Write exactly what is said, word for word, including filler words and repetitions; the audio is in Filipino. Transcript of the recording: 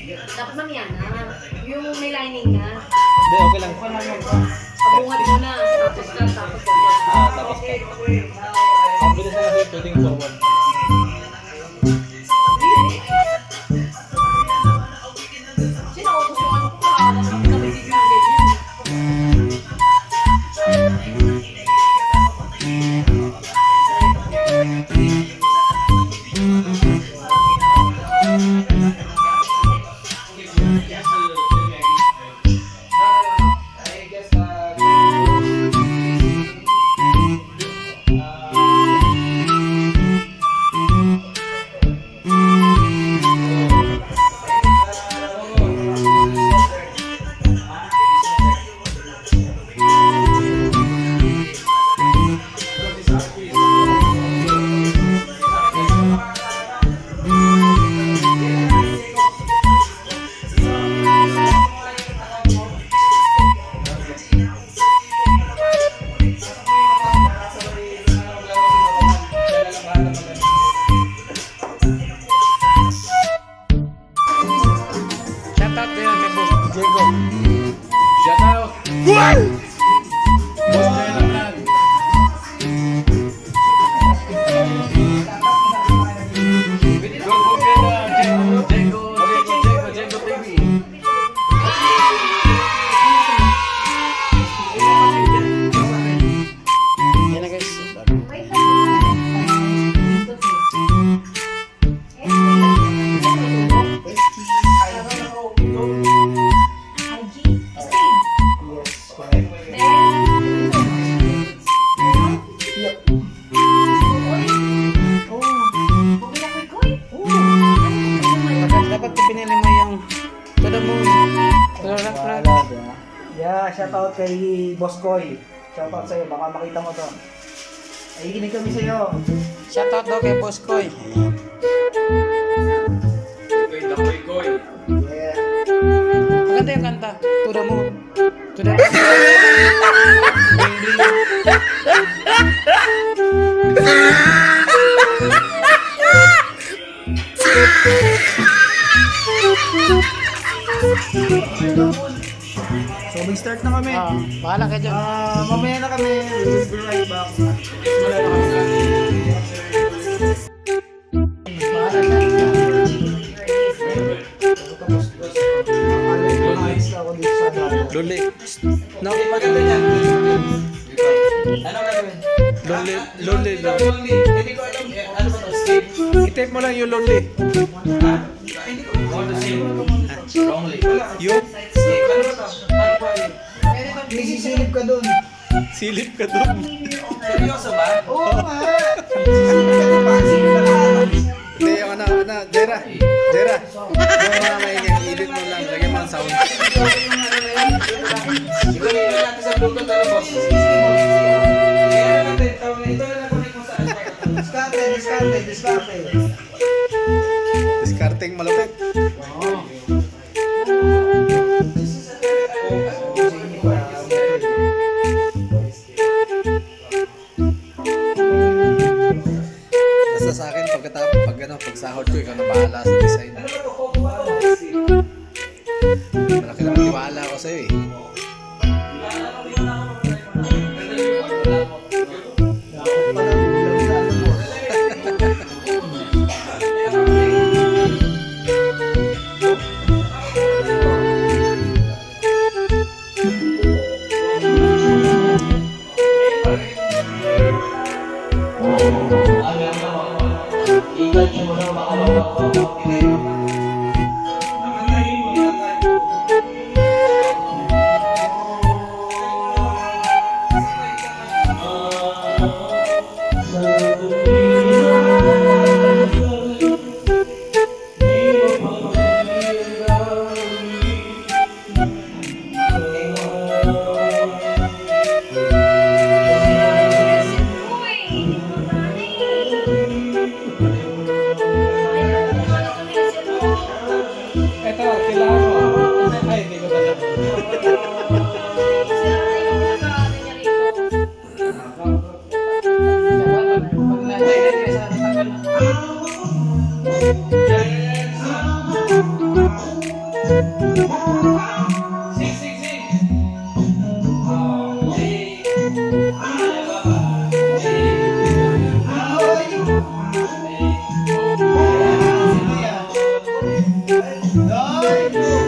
Dapat mamaya na. Yung may lining na. Hindi, okay lang. Pabungat mo na. Tapos ka, tapos ka. Ah, tapos ka. Ang bilis na kasi pwedeng forward. Sino ako gusto ano ko ka? Kasi kami si Juliet yun. Yeah, shout out kay Boss Koy. Shout out sa'yo, baka makita mo to. Ay, kinig kami sa'yo. Shout out daw kay Boss Koy. Koy, koy, koy. Yeah. Maganda yung kanta. Tura mo. Tura mo. So, mag-start na kami. Ah, bahala ka dyan. Ah, mamaya na kami. We'll be right back. Wala na kami. Bahala na. Tapos, ayos na ako dito sa daan. Luli. No. Maganda yan. Ano gagawin? Lonely, lonely, lonely. Hindi ko alam. Ano ba to? Skip? I-take mo lang yung lonely. Ha? Hindi ko. Wrongly. You? Skip. Ano ba to? Ano ba yun? May sisilip ka dun. Silip ka dun. Seryoso ba? Oo nga. Sisilip ka dun. Sisilip ka dun. Hindi, yung ano, ano, Jera. Jera. Yung mga maingay, edit mo lang. Lagyan mo ang sound. Ito na yung natin sa Bluetooth. Ano boss? Kaya natin. Ito na nakunik mo saan. Diskarte, diskarte, diskarte. Discarding malupit. Oo. Basta sa akin, pagkatapos, pag ano, pag sahod ko, ikaw na bahala sa design. Malaki naman tiwala ko sa'yo eh. Ay!